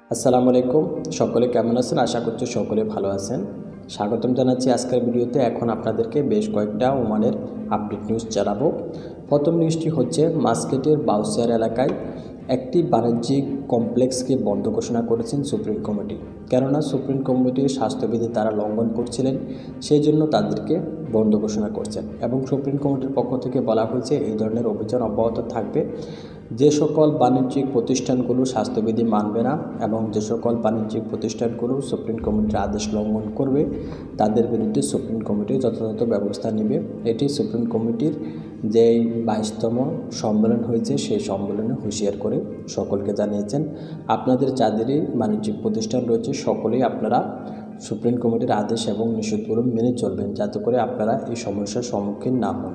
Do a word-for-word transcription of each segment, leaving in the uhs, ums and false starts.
আসসালামু আলাইকুম। সকলে কেমন আছেন? আশা করছি সকলে ভালো আছেন। স্বাগতম জানাচ্ছি আজকের ভিডিওতে। এখন আপনাদেরকে বেশ কয়েকটা ওমানের আপডেট নিউজ জানাবো। প্রথম নিউজটি হচ্ছে মাস্কেটের বাউসিয়ার এলাকায় একটি বাণিজ্যিক কমপ্লেক্সকে বন্ধ ঘোষণা করেছেন সুপ্রিম কমিটি। কেননা সুপ্রিম কমিটির স্বাস্থ্যবিধি তারা লঙ্ঘন করছিলেন, সেই জন্য তাদেরকে বন্ধ ঘোষণা করছেন এবং সুপ্রিম কমিটির পক্ষ থেকে বলা হয়েছে এই ধরনের অভিযান অব্যাহত থাকবে। যে সকল বাণিজ্যিক প্রতিষ্ঠানগুলো স্বাস্থ্যবিধি মানবে না এবং যে সকল বাণিজ্যিক প্রতিষ্ঠানগুলো সুপ্রিম কমিটির আদেশ লঙ্ঘন করবে তাদের বিরুদ্ধে সুপ্রিম কমিটি যথাযথ ব্যবস্থা নেবে। এটি সুপ্রিম কমিটির যেই বাইশতম সম্মেলন হয়েছে সেই সম্মেলনে হুঁশিয়ার করে সকলকে জানিয়েছেন। আপনাদের যাদেরই বাণিজ্যিক প্রতিষ্ঠান রয়েছে সকলেই আপনারা সুপ্রিম কমিটির আদেশ এবং নিষেধগুলো মেনে চলবেন, যাতে করে আপনারা এই সমস্যার সম্মুখীন না হন।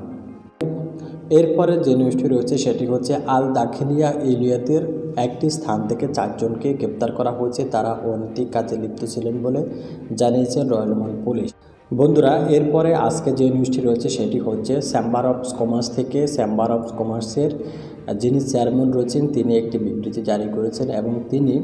এরপরে যে নিউজটি রয়েছে সেটি হচ্ছে আল দাখিলিয়া এলিয়াতের একটি স্থান থেকে চারজনকে গ্রেপ্তার করা হয়েছে। তারা অনৈতিক কাজে লিপ্ত ছিলেন বলে জানিয়েছেন রয়্যাল ওমান পুলিশ। বন্ধুরা, এরপরে আজকে যে নিউজটি রয়েছে সেটি হচ্ছে চেম্বার অফ কমার্স থেকে চেম্বার অফ কমার্সের যিনি চেয়ারম্যান রয়েছেন তিনি একটি বিবৃতি জারি করেছেন এবং তিনি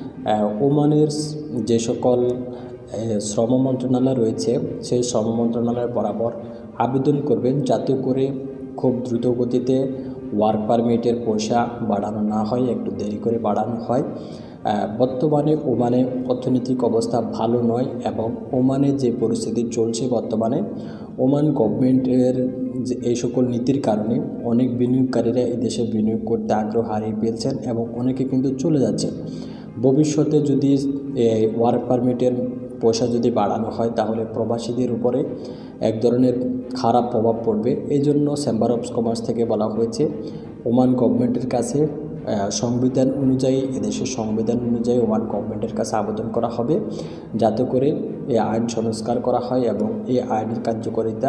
ওমানের যে সকল শ্রম মন্ত্রণালয় রয়েছে সেই শ্রম মন্ত্রণালয় বরাবর আবেদন করবেন যাতে করে খুব দ্রুত গতিতে ওয়ার্ক পারমিটের পয়সা বাড়ানো না হয়, একটু দেরি করে বাড়ানো হয়। বর্তমানে ওমানে অর্থনৈতিক অবস্থা ভালো নয় এবং ওমানে যে পরিস্থিতি চলছে বর্তমানে ওমান গভর্নমেন্টের যে এই সকল নীতির কারণে অনেক বিনিয়োগকারীরা এই দেশে বিনিয়োগ করতে আগ্রহ হারিয়ে ফেলছেন এবং অনেকে কিন্তু চলে যাচ্ছে। ভবিষ্যতে যদি ওয়ার্ক পারমিটের পয়সা যদি বাড়ানো হয় তাহলে প্রবাসীদের উপরে এক ধরনের খারাপ প্রভাব পড়বে। এই জন্য চেম্বার অফ কমার্স থেকে বলা হয়েছে ওমান গভর্নমেন্টের কাছে সংবিধান অনুযায়ী এদেশের সংবিধান অনুযায়ী ওমান গভর্নমেন্টের কাছে আবেদন করা হবে যাতে করে এই আইন সংস্কার করা হয় এবং এই আইনের কার্যকারিতা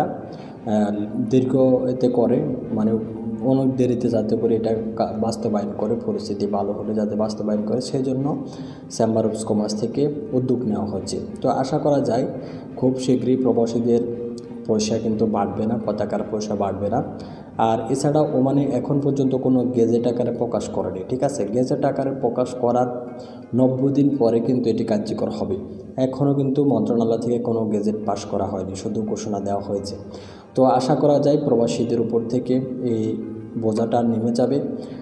দীর্ঘ এতে করে মানে অনেক দেরিতে যাতে করে এটা বাস্তবায়ন করে, পরিস্থিতি ভালো হলে যাতে বাস্তবায়ন করে সেই জন্য চেম্বার অফ কমার্স থেকে উদ্যোগ নেওয়া হচ্ছে। তো আশা করা যায় খুব শীঘ্রই প্রবাসীদের পয়সা কিন্তু বাড়বে না, পতাকার পয়সা বাড়বে না। আর এছাড়া ওমানে এখন পর্যন্ত কোনো গেজেট আকারে প্রকাশ করেনি, ঠিক আছে? গেজেট আকারে প্রকাশ করার নব্বই দিন পরে কিন্তু এটি কার্যকর হবে। এখনও কিন্তু মন্ত্রণালয় থেকে কোনো গেজেট পাস করা হয়নি, শুধু ঘোষণা দেওয়া হয়েছে। তো আশা করা যায় প্রবাসীদের উপর থেকে এই বোঝাটা নেমে যাবে।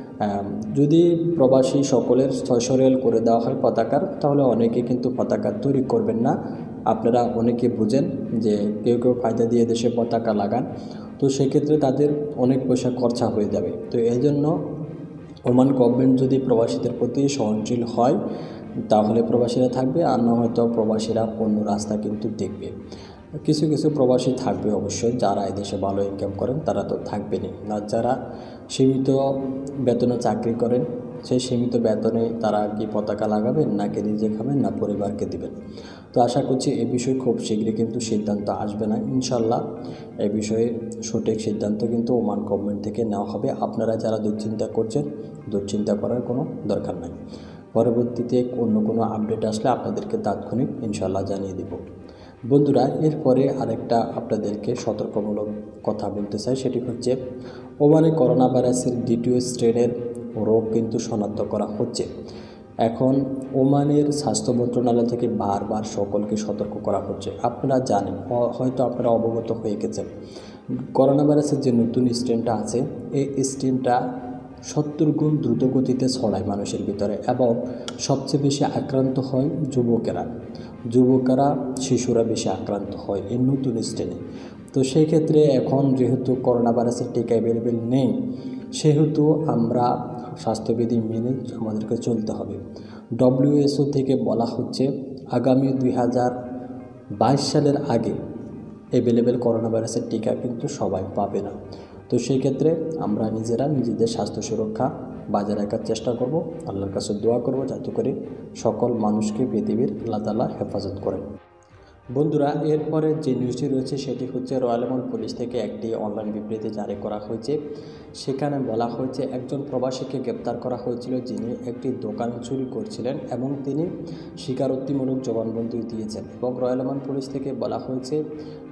যদি প্রবাসী সকলের ছয়শো রিয়াল করে দেওয়া হয় পতাকার, তাহলে অনেকে কিন্তু পতাকা তৈরি করবেন না। আপনারা অনেকে বুঝেন যে কেউ কেউ ফায়দা দিয়ে দেশে পতাকা লাগান, তো সেক্ষেত্রে তাদের অনেক পয়সা খরচা হয়ে যাবে। তো এই জন্য ওমান গভর্নমেন্ট যদি প্রবাসীদের প্রতি সহনশীল হয় তাহলে প্রবাসীরা থাকবে, আর না হয়তো প্রবাসীরা অন্য রাস্তা কিন্তু দেখবে। কিছু কিছু প্রবাসী থাকবে অবশ্যই, যারা এদেশে ভালো ইনকাম করেন তারা তো থাকবেনই, আর যারা সীমিত বেতনে চাকরি করেন সেই সীমিত বেতনে তারা কি পতাকা লাগাবেন, নাকি নিজে খাবেন, না পরিবারকে দিবেন? তো আশা করছি এ বিষয়ে খুব শীঘ্রই কিন্তু সিদ্ধান্ত আসবে না ইনশাল্লাহ। এ বিষয়ে সঠিক সিদ্ধান্ত কিন্তু ওমান গভর্নমেন্ট থেকে নেওয়া হবে। আপনারা যারা দুশ্চিন্তা করছেন দুশ্চিন্তা করার কোনো দরকার নাই। পরবর্তীতে অন্য কোনো আপডেট আসলে আপনাদেরকে তাৎক্ষণিক ইনশাল্লাহ জানিয়ে দেব। বন্ধুরা, এরপরে আরেকটা আপনাদেরকে সতর্কমূলক কথা বলতে চাই, সেটি হচ্ছে ওমানে করোনা ভাইরাসের দ্বিতীয় স্ট্রেনের রোগ কিন্তু শনাক্ত করা হচ্ছে। এখন ওমানের স্বাস্থ্য মন্ত্রণালয় থেকে বারবার সকলকে সতর্ক করা হচ্ছে। আপনারা জানেন, হয়তো আপনারা অবগত হয়ে গেছেন, করোনা ভাইরাসের যে নতুন স্ট্রেনটা আছে এই স্ট্রেনটা সত্তর গুণ দ্রুত গতিতে ছড়ায় মানুষের ভিতরে এবং সবচেয়ে বেশি আক্রান্ত হয় যুবকেরা যুবকেরা শিশুরা বেশি আক্রান্ত হয় এই নতুন স্ট্রেনে। তো সেই ক্ষেত্রে এখন যেহেতু করোনা ভাইরাসের টিকা অ্যাভেলেবেল নেই, সেহেতু আমরা স্বাস্থ্যবিধি মেনে আমাদেরকে চলতে হবে। ডব্লিউএইচও থেকে বলা হচ্ছে আগামী দুই হাজার বাইশ সালের আগে অ্যাভেলেবেল করোনা ভাইরাসের টিকা কিন্তু সবাই পাবে না। তো সেই ক্ষেত্রে আমরা নিজেরা নিজেদের স্বাস্থ্য সুরক্ষা বজায় রাখার চেষ্টা করব, আল্লাহর কাছে দোয়া করব যাতে করে সকল মানুষকে পৃথিবীর আল্লাহ তাআলা হেফাজত করেন। বন্ধুরা, এরপরে যে নিউজটি রয়েছে সেটি হচ্ছে রয়্যাল ওমান পুলিশ থেকে একটি অনলাইন বিবৃতি জারি করা হয়েছে। সেখানে বলা হয়েছে একজন প্রবাসীকে গ্রেপ্তার করা হয়েছিল যিনি একটি দোকান চুরি করছিলেন এবং তিনি স্বীকারোক্তিমূলক জবানবন্দি দিয়েছেন এবং রয়্যাল ওমান পুলিশ থেকে বলা হয়েছে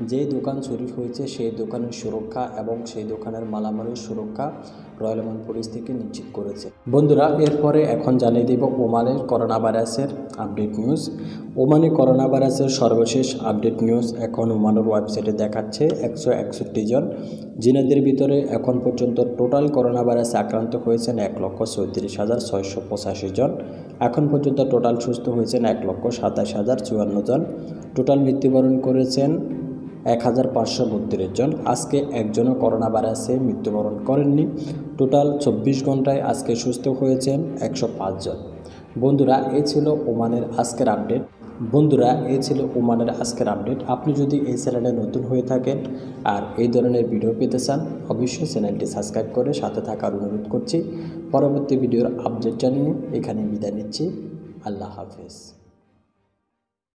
যেই দোকান চুরি হয়েছে সেই দোকানের সুরক্ষা এবং সেই দোকানের মালামালের সুরক্ষা রয়্যাল ওমান পুলিশ থেকে নিশ্চিত করেছে। বন্ধুরা, এরপরে এখন জানিয়ে দেব ওমানের করোনা ভাইরাসের আপডেট নিউজ। ওমানে করোনা ভাইরাসের সর্বশেষ আপডেট নিউজ এখন ওমানের ওয়েবসাইটে দেখাচ্ছে একশো একষট্টি জন, যিনাদের ভিতরে এখন পর্যন্ত টোটাল করোনা ভাইরাসে আক্রান্ত হয়েছেন এক লক্ষ চৌত্রিশ হাজার ছয়শো পঁচাশি জন। এখন পর্যন্ত টোটাল সুস্থ হয়েছেন এক লক্ষ সাতাশ হাজার চুয়ান্ন জন। টোটাল মৃত্যুবরণ করেছেন এক হাজার পাঁচশো বত্রিশ জন। আজকে একজনও করোনা ভাইরাসে মৃত্যুবরণ করেননি। টোটাল চব্বিশ ঘন্টায় আজকে সুস্থ হয়েছেন একশো পাঁচ জন। বন্ধুরা, এই ছিল ওমানের আজকের আপডেট। বন্ধুরা এই ছিল ওমানের আজকের আপডেট। আপনি যদি এই চ্যানেলে নতুন হয়ে থাকেন আর এই ধরনের ভিডিও পেতে চান, অবশ্যই চ্যানেলটি সাবস্ক্রাইব করে সাথে থাকার অনুরোধ করছি। পরবর্তী ভিডিওর আপডেট জানিয়ে এখানে বিদায় নিচ্ছি। আল্লাহ হাফেজ।